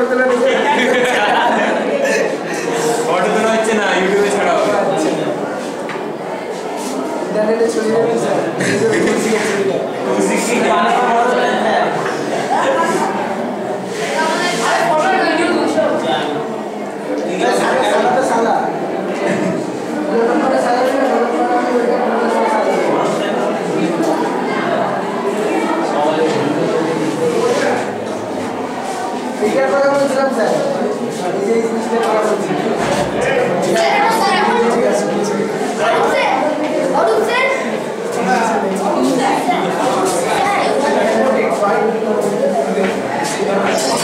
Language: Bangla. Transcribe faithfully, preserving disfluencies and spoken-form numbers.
ফটো তোলা নিয়ে ফটো তোলা হচ্ছে না ইউটিউবে ছাড়া হবে ইন্টারনেটে ছড়িয়ে দেবেন স্যার এটার কথা বলছিলাম স্যার এই যে জিনিসটা কথা বলছি স্যার